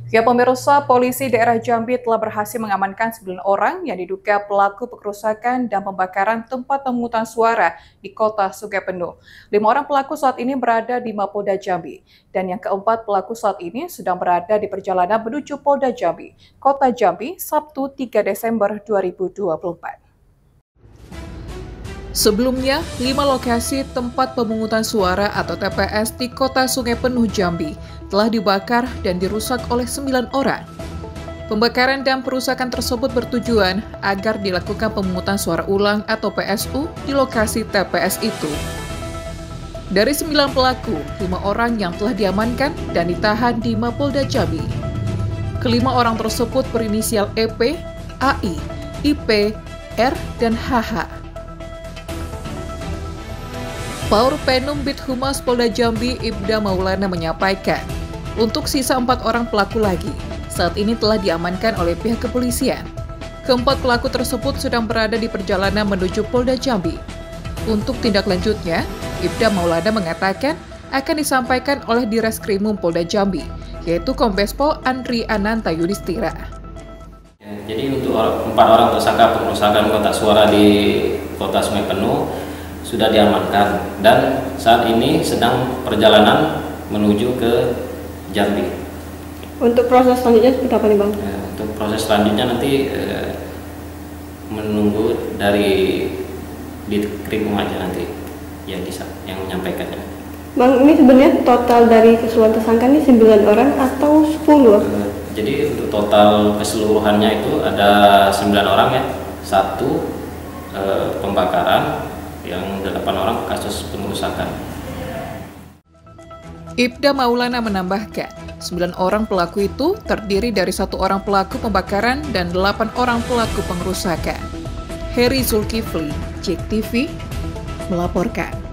Ya pemirsa, polisi daerah Jambi telah berhasil mengamankan 9 orang yang diduga pelaku perusakan dan pembakaran tempat pemungutan suara di kota Sungai Penuh. 5 orang pelaku saat ini berada di Mapolda Jambi, dan yang keempat pelaku saat ini sedang berada di perjalanan menuju Polda Jambi, Kota Jambi, Sabtu 3 Desember 2024. Sebelumnya, 5 lokasi tempat pemungutan suara atau TPS di kota Sungai Penuh Jambi telah dibakar dan dirusak oleh 9 orang. Pembakaran dan perusakan tersebut bertujuan agar dilakukan pemungutan suara ulang atau PSU di lokasi TPS itu. Dari 9 pelaku, 5 orang yang telah diamankan dan ditahan di Mapolda Jambi. Kelima orang tersebut berinisial EP, AI, IP, R, dan HH. Paur Penum Bid Humas Polda Jambi Ibda Maulana menyampaikan, untuk sisa 4 orang pelaku lagi, saat ini telah diamankan oleh pihak kepolisian. Keempat pelaku tersebut sedang berada di perjalanan menuju Polda Jambi. Untuk tindak lanjutnya, Ibda Maulana mengatakan akan disampaikan oleh Direskrimum Polda Jambi, yaitu Kombes Pol Andri Ananta Yudhistira. Jadi untuk 4 orang tersangka pengerusakan kotak suara di kota Sungai Penuh sudah diamankan dan saat ini sedang perjalanan menuju ke Jambi. Untuk proses selanjutnya seperti apa nih Bang? Untuk proses selanjutnya nanti menunggu dari Ditkrimum aja nanti yang menyampaikannya. Bang, ini sebenarnya total dari keseluruhan tersangka ini 9 orang atau 10? Jadi untuk total keseluruhannya itu ada 9 orang ya. 1 pembakaran, yang 8 orang kasus pengerusakan. Ibda Maulana menambahkan, 9 orang pelaku itu terdiri dari 1 orang pelaku pembakaran dan 8 orang pelaku pengerusakan. Heri Zulkifli, JEK TV, melaporkan.